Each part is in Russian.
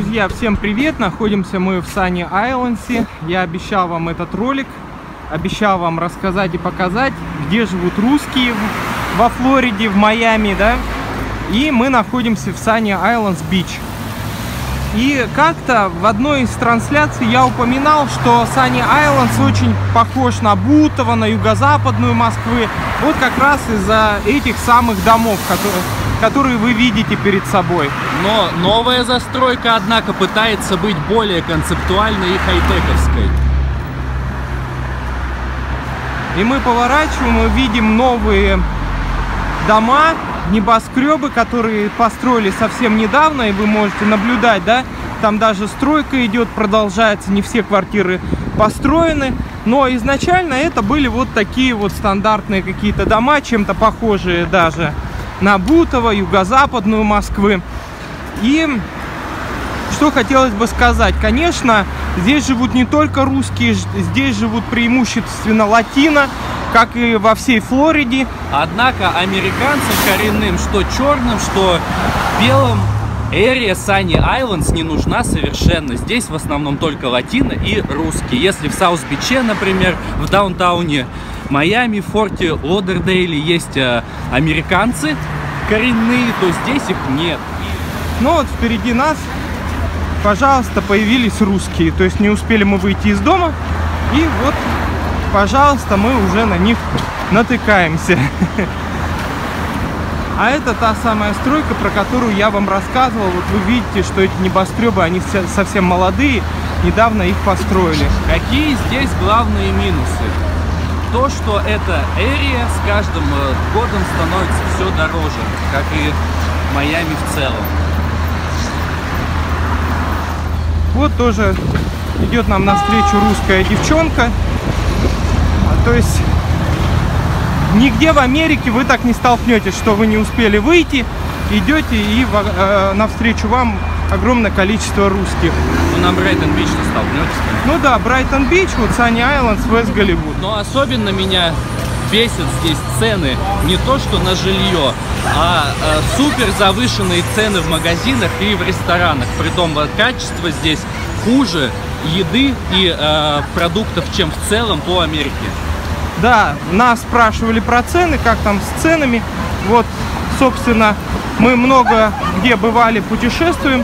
Друзья, всем привет! Находимся мы в Sunny Islands. Я обещал вам этот ролик, обещал вам рассказать и показать, где живут русские во Флориде, в Майами, да? И мы находимся в Sunny Islands Beach. И как-то в одной из трансляций я упоминал, что Sunny Islands очень похож на Бутово, на юго-западную Москвы. Вот как раз из-за этих самых домов, которые вы видите перед собой. Но новая застройка, однако, пытается быть более концептуальной и хай-тековской. И мы поворачиваем и видим новые дома, небоскребы, которые построили совсем недавно, и вы можете наблюдать, да, там даже стройка идет, продолжается, не все квартиры построены, но изначально это были вот такие вот стандартные какие-то дома, чем-то похожие даже на Бутово, юго-западную Москвы. И что хотелось бы сказать, конечно, здесь живут не только русские, здесь живут преимущественно латино, как и во всей Флориде. Однако американцам коренным, что черным, что белым, Area Sunny Islands не нужна совершенно. Здесь в основном только латино и русские. Если в Саус-Биче, например, в даунтауне Майами, в форте Лодердейле есть американцы коренные, то здесь их нет. Но вот впереди нас, пожалуйста, появились русские. То есть не успели мы выйти из дома, и вот, пожалуйста, мы уже на них натыкаемся. А это та самая стройка, про которую я вам рассказывал. Вот вы видите, что эти небоскребы, они совсем молодые, недавно их построили. Какие здесь главные минусы? То, что эта area с каждым годом становится все дороже, как и Майами в целом. Вот тоже идет нам навстречу русская девчонка. То есть нигде в Америке вы так не столкнетесь, что вы не успели выйти, идете и навстречу вам огромное количество русских. Ну, на Брайтон-Бич не столкнетесь. Ну да, Брайтон-Бич, вот Sunny Islands, Вест Голливуд. Но особенно меня бесит здесь цены не то что на жилье, а супер завышенные цены в магазинах и в ресторанах. Притом качество здесь хуже еды и продуктов, чем в целом по Америке. Да, нас спрашивали про цены, как там с ценами. Вот, собственно, мы много где бывали, путешествуем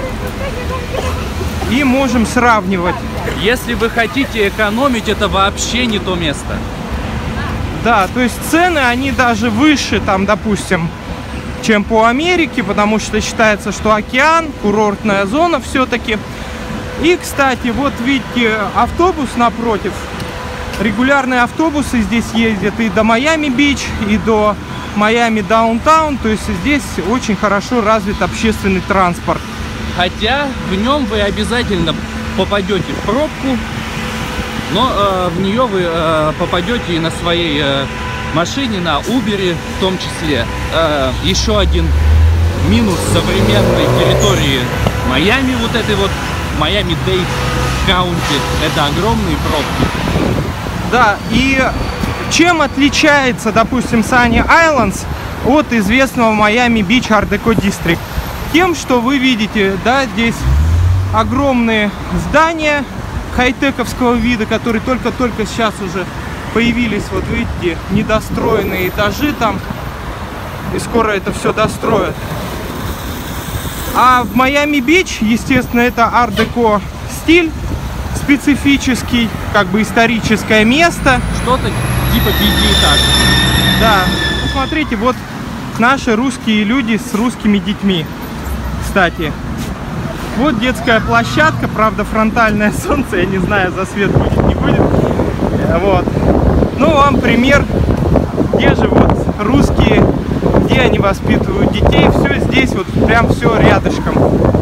и можем сравнивать. Если вы хотите экономить, это вообще не то место. Да, то есть цены, они даже выше, там, допустим, чем по Америке, потому что считается, что океан, курортная зона все-таки. И, кстати, вот видите, автобус напротив. Регулярные автобусы здесь ездят и до Майами-Бич, и до Майами-Даунтаун. То есть здесь очень хорошо развит общественный транспорт. Хотя в нем вы обязательно попадете в пробку, но в нее вы попадете и на своей машине, на Uber в том числе. Еще один минус современной территории Майами, вот этой вот Майами-Дейд Каунти, это огромные пробки. Да, и чем отличается, допустим, Sunny Islands от известного Майами-Бич Art Deco District? Тем, что вы видите, да, здесь огромные здания хай-тековского вида, которые только-только сейчас уже появились. Вот видите, недостроенные этажи там, и скоро это все достроят. А в Майами-Бич, естественно, это Art Deco стиль, специфический, как бы историческое место. Что-то типа пятиэтажки. Да, посмотрите, вот наши русские люди с русскими детьми. Кстати, вот детская площадка, правда, фронтальное солнце, я не знаю, засвет будет, не будет. Вот. Ну, вам пример, где живут русские, где они воспитывают детей. Все здесь, вот прям все рядышком.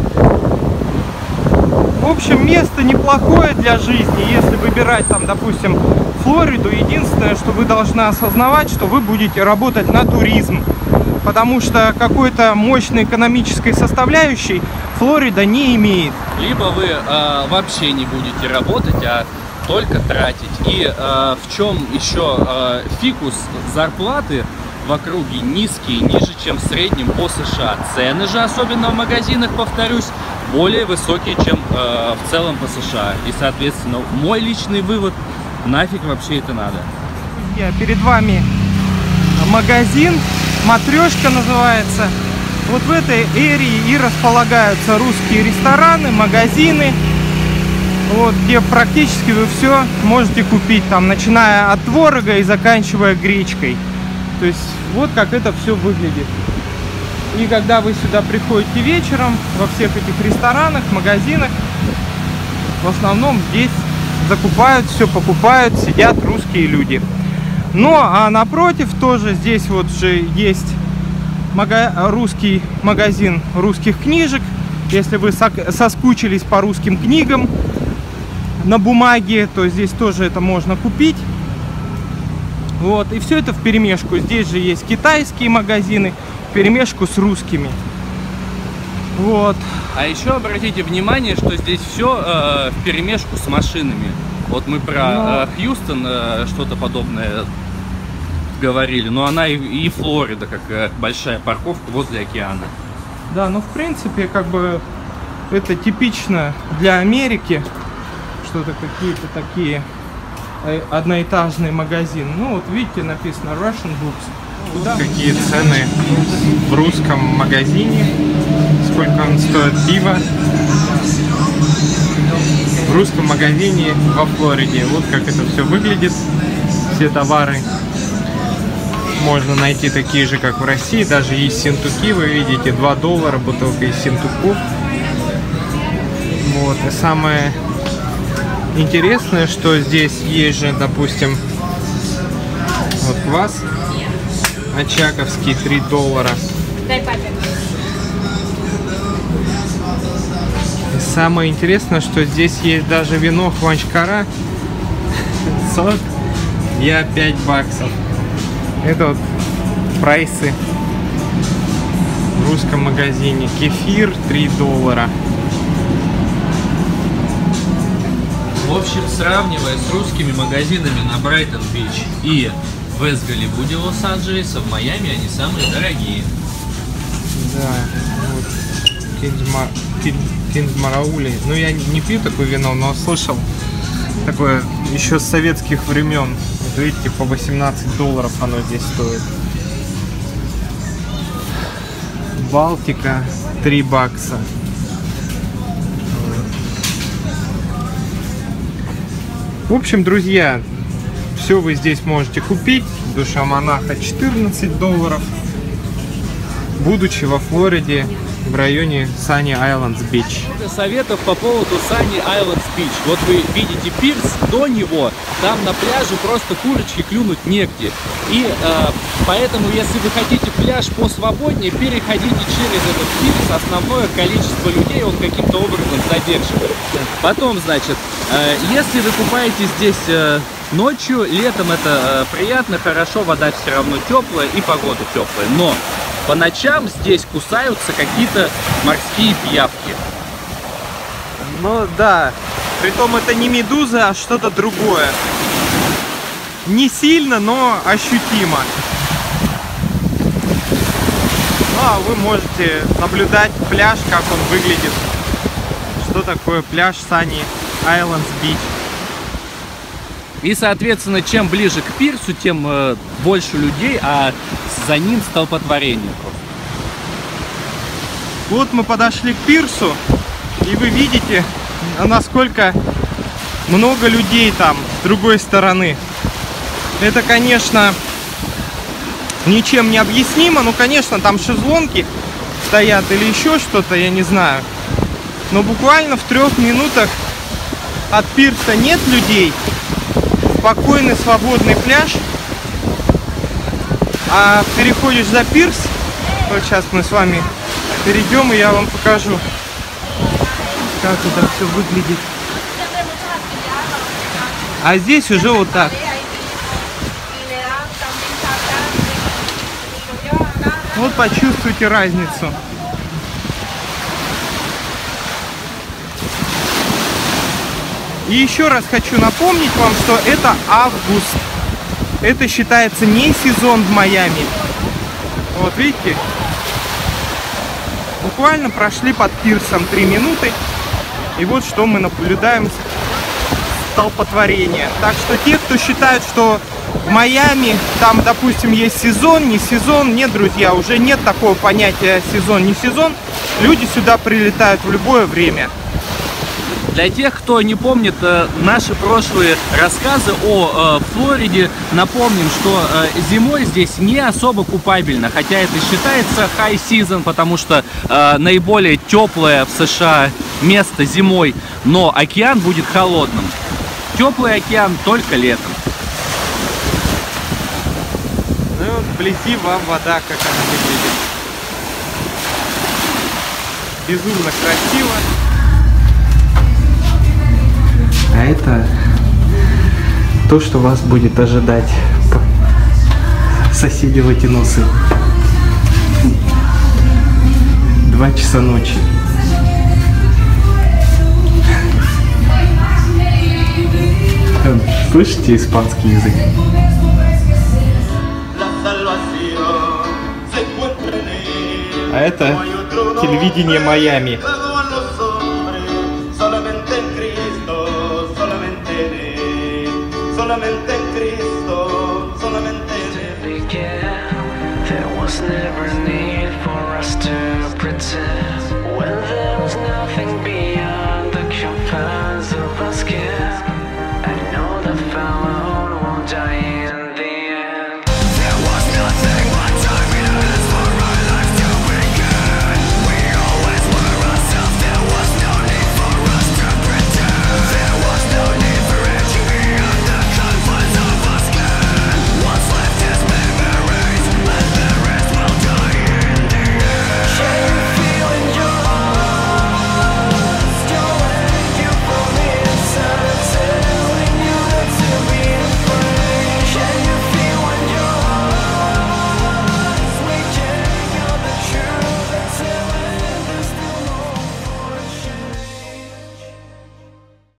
В общем, место неплохое для жизни, если выбирать там, допустим, Флориду. Единственное, что вы должны осознавать, что вы будете работать на туризм, потому что какой-то мощной экономической составляющей Флорида не имеет. Либо вы вообще не будете работать, а только тратить. И в чем еще фикус? Зарплаты в округе низкие, ниже, чем в среднем по США. Цены же, особенно в магазинах, повторюсь, более высокие, чем в целом по США. И, соответственно, мой личный вывод, нафиг вообще это надо. Перед вами магазин, матрешка называется. Вот в этой эрии и располагаются русские рестораны, магазины, вот, где практически вы все можете купить, там, начиная от творога и заканчивая гречкой. То есть вот как это все выглядит. И когда вы сюда приходите вечером, во всех этих ресторанах, магазинах, в основном здесь закупают, все покупают, сидят русские люди. Ну а напротив тоже здесь вот же есть русский магазин русских книжек. Если вы соскучились по русским книгам на бумаге, то здесь тоже это можно купить. Вот, и все это вперемешку. Здесь же есть китайские магазины вперемешку с русскими. Вот. А еще обратите внимание, что здесь все вперемешку с машинами. Вот мы про Хьюстон что-то подобное говорили, но она и Флорида, как большая парковка возле океана. Да, ну в принципе, как бы это типично для Америки, что-то какие-то такие одноэтажные магазины. Ну вот видите, написано Russian Books. Куда? Какие цены в русском магазине, сколько он стоит пиво в русском магазине во Флориде. Вот как это все выглядит, все товары. Можно найти такие же, как в России, даже есть синтуки, вы видите, $2 бутылка из синтуков. Вот, и самое интересное, что здесь есть же, допустим, вот квас очаковский, $3. И самое интересное, что здесь есть даже вино Хванчкара, сок, я $5. Это вот прайсы в русском магазине. Кефир $3. В общем, сравнивая с русскими магазинами на Брайтон-Бич и в Вест-Голливуде, Лос-Анджелеса, в Майами они самые дорогие. Да, вот Киндмараули. Ну, я не пью такое вино, но слышал такое еще с советских времен. Вот видите, по $18 оно здесь стоит. Балтика $3. В общем, друзья, все вы здесь можете купить. Душа монаха $14, будучи во Флориде, в районе Sunny Islands Beach. Советов по поводу Sunny Islands Beach. Вот вы видите пирс, до него там на пляже просто курочки клюнуть негде. И поэтому, если вы хотите пляж посвободнее, переходите через этот пирс. Основное количество людей он каким-то образом задерживает. Потом, значит, если вы купаетесь здесь ночью, летом это приятно, хорошо, вода все равно теплая и погода теплая. Но по ночам здесь кусаются какие-то морские пиявки. Ну да, притом это не медуза, а что-то другое. Не сильно, но ощутимо. Ну а вы можете наблюдать пляж, как он выглядит. Что такое пляж Sunny Islands Beach. И, соответственно, чем ближе к пирсу, тем больше людей, а за ним столпотворение просто. Вот мы подошли к пирсу, и вы видите, насколько много людей там с другой стороны. Это, конечно, ничем не объяснимо. Ну, конечно, там шезлонги стоят или еще что-то, я не знаю. Но буквально в 3 минутах от пирса нет людей. Спокойный, свободный пляж. А переходишь за пирс. Вот сейчас мы с вами перейдем, и я вам покажу, как это все выглядит. А здесь уже вот так. Вот почувствуйте разницу. И еще раз хочу напомнить вам, что это август. Это считается не сезон в Майами. Вот видите? Буквально прошли под пирсом 3 минуты. И вот что мы наблюдаем: столпотворение. Так что те, кто считает, что в Майами там, допустим, есть сезон, не сезон, нет, друзья, уже нет такого понятия сезон, не сезон. Люди сюда прилетают в любое время. Для тех, кто не помнит наши прошлые рассказы о Флориде, напомним, что зимой здесь не особо купабельно, хотя это считается high season, потому что наиболее теплое в США место зимой, но океан будет холодным. Теплый океан только летом. Ну и вот вблизи вам вода, как она выглядит. Безумно красиво. А это то, что вас будет ожидать. Соседи в эти носы. 2 часа ночи. Слышите испанский язык? А это телевидение Майами. There was never need.